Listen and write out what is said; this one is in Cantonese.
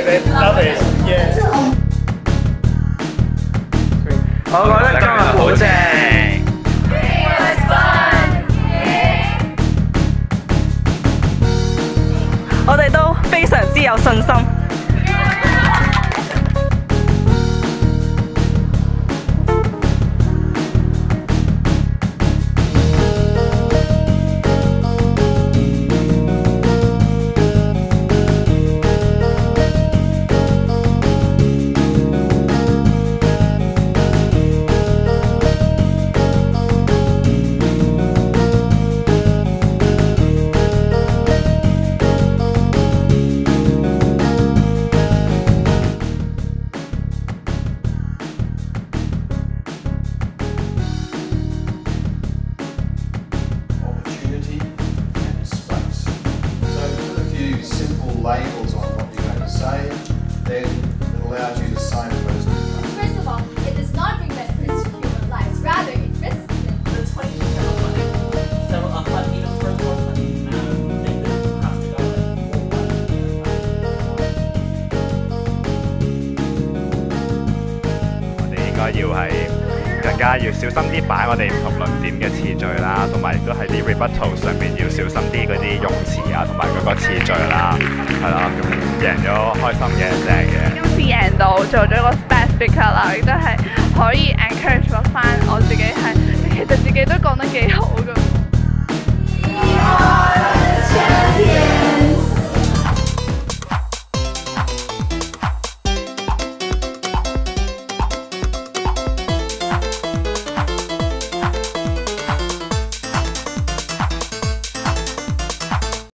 Love it. Yeah. 我覺得今日好正。 我哋都非常之有信心。 Labels on what you're going to say, then it allows you to signpost. First of all, it does not bring best risk to human lives, rather it risks it. The 20% of money. So a flood need a first more money. They could have to go 我哋應該要係更加要小心啲擺我哋唔同論點嘅次序啦，同埋亦都喺啲 rebuttal 上面要小心啲嗰啲用詞啊，同埋嗰個次序啦，係啦，咁贏咗開心嘅正嘅。 今次贏到做咗個 best speaker 啦，亦都係可以 encourage 翻我自己係，其實自己都講得幾好㗎。